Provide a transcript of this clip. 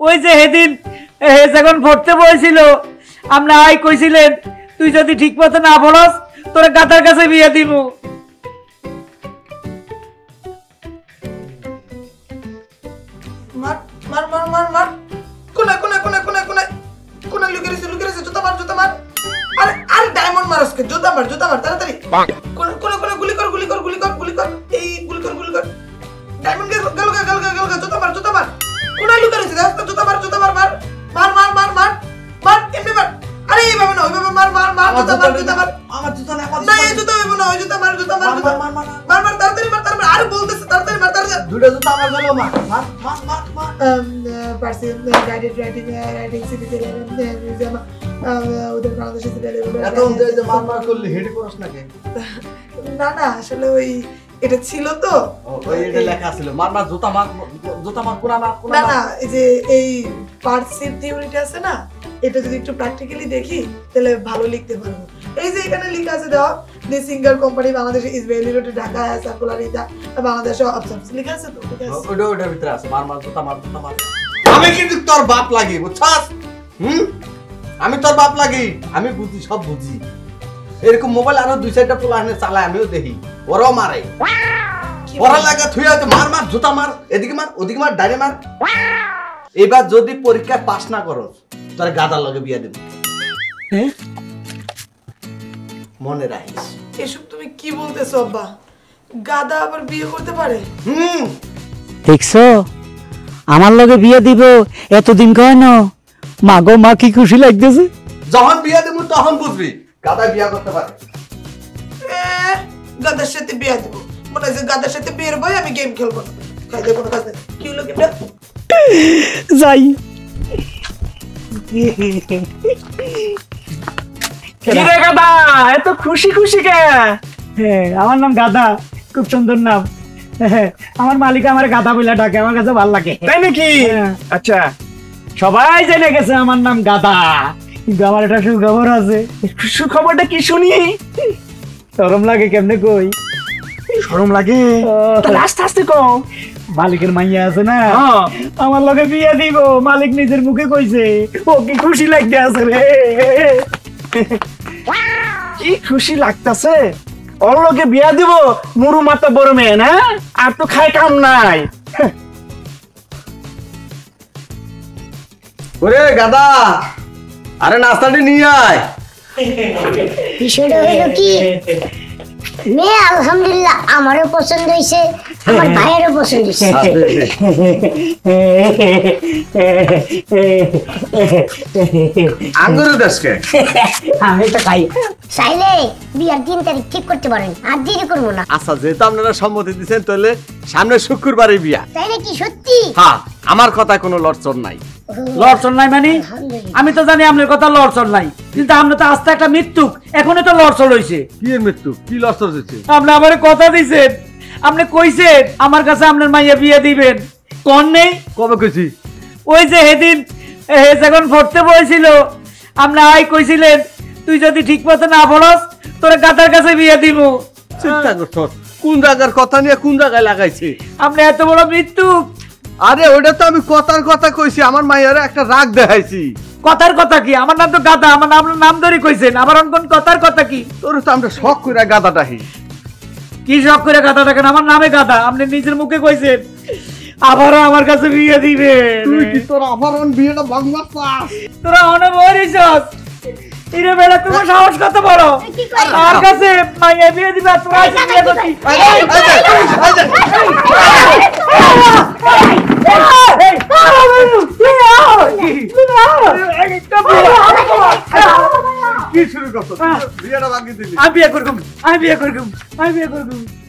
ওই যে সেদিন যখন পড়তে বসছিল আমরা আই কইছিলেন তুই যদি ঠিক মতো না পড়স তোর গাতার কাছে বিয়ে দিব। মার মার মার মার মার কোনা কোনা কোনা কোনা কোনা কোনা লুকিয়েছে জুতা মার আরে আরে ডায়মন্ড মারসকে জুতা মার তাড়াতাড়ি কোনা কোনা কোনা গুলি কর এই গুলি কর ডায়মন্ড গেল জুতা মার কোনা লুকিয়েছে রাস্তা জুতা মার মার এমনি মার আরে এইভাবে না ওইভাবে মার জুতা মার আমার জুতা না এই জুতা হইব না ওই জুতা মার তাড়াতাড়ি মার আরে বলতেছে তাড়াতাড়ি মার দুটো জুতা আমার গেল মার পারসি গাইডেড রাইডিং সিটিতে মিউজিয়াম ওদের বাংলাদেশে এত যে মার করলি হেড করছ না কে না আসলে ওই এটা ছিল তো ওই এটা লেখা ছিল মার জুতা মার পুরা না এই যে এই পারসির থিওরিটা আছে না এটা যদি একটু প্র্যাকটিক্যালি দেখি তাহলে ভালো লিখতে পারবো। এই যে এখানে লেখা আছে দাও দি সিঙ্গার কোম্পানি বাংলাদেশে is valley road Dhaka circular ইদা বাংলাদেশে অবসার্ভ লেখা আছে তো ওটা ভিতরে আছে মার জুতা মার আমি কিন্তু তোর বাপ লাগি বুঝছস আমি তোর বাপ লাগি আমি বুঝি সব বুঝি এরকম মোবাইল আরো দুই চারটা পোলানে চালায় আমিও দেখি ওরাও মারে ওরা লাগা থুই আছে মার জুতা মার এদিকে মার ওদিকে মার ডাইরে মার এবার যদি পরীক্ষা পাস না করস তোর গাদার লগে বিয়া দেব মনে রাখিস। এসব তুমি কি বলতেছো আব্বা গাদা আবার বিয়ে করতে পারে? দেখছো আমার লগে বিয়ে দিব এতদিন কয় না মা গো মা কি খুশি লাগতেছে। যখন বিয়ে দেব তখন বুঝবি গাদা বিয়ে করতে পারে। গাদার সাথে বিয়ে দেব মনে হয় গাদার সাথে বিয়ের ভয় আমি গেম খেলবো না খাই দেব না কি হলো কি যাই কিরে গাদা এত খুশি কে? আমার নাম গাদা খুব সুন্দর নাম আমার মালিক আমার গাদা বলে ডাকে আমার কাছে ভালো লাগে। তাই নাকি? আচ্ছা সবাই জেনে গেছে আমার নাম গাদা কিন্তু আমার একটা সুখবর আছে। সুখবরটা কি শুনি? শরম লাগে কেমনে কই? শরম লাগে আস্তে আস্তে কও। মালিকের মাইয়া আছে না আমার লগে বিয়ে দিব মালিক নিজের মুখে কইছে। ও কি খুশি লাগতে আছে রে কি খুশি লাগতেছে ওর লগে বিয়া দিব মুরু মাতা বড় মেয়ে না আর তো খায় কাম নাই। ওরে গাদা আরে নাস্তাটি নিয়ে আয়। বিষয়টা হলো কি মেয়ে আলহামদুলিল্লাহ আমারও পছন্দ হয়েছে আমার ভাইয়েরও পছন্দ হয়েছে। আঙ্গুরের দেশকে আমি তো খাই চাইলে বিয়ার 3 তারিখ ঠিক করতে পারেন আর দেরি করবো না। আচ্ছা যেহেতু আপনারা সম্মতি দিচ্ছেন তাহলে সামনে শুক্রবারে বিয়া। তাই নাকি সত্যি? হ্যাঁ আমার কথায় কোনো লড়চড় নাই। লড়চড় নাই মানে আমি তো জানি আপনার কথা লড়চড় নাই কিন্তু আপনি তো আস্তে একটা মৃত্যু এখনো তো লড়চড় হইছে। কি এর মৃত্যু কি লড়চড় হচ্ছে? আপনি আমারে কথা দিছেন আপনি কইছেন আমার কাছে আপনার মাইয়া বিয়ে দিবেন কোন নেই? কবে কইছি? ওই যে সেদিন যখন পড়তে বসছিল আমরা আই কইছিলেন তুই যদি ঠিক মতো না পড়স তোর গাতার কাছে বিয়ে দিব। চিন্তা করছ কোন জায়গার কথা নিয়ে কোন জায়গায় লাগাইছি? আপনি এত বড় মৃত্যু। আরে ওটা তো আমি কথার কথা কইছি আমার মায়ের একটা রাগ দেখাইছি। কথার কথা কি? আমার নাম তো গাদা আমার নাম ধরে কইছেন আবার কোন কথার কথা কি? তোর তো আমরা শখ করে গাদাটাহি কি শখ করে গাদা দেখেন আমার নামে গাদা আপনি নিজের মুখে কইছেন আবারও আমার কাছে বিয়ে দিবে। তুই কি তোর আবার বিয়েটা ভাঙবা চাস? তোরা অনেক বড়িছস ইরে বেলা তোমার সাহস কত বড় আমার কাছে মাইয়া বিয়ে দিবা তোরা বিয়ে করছিস? কি শুরু করছো? বিয়েটা ভাঙিয়ে দিলি। আমি বিয়ে করব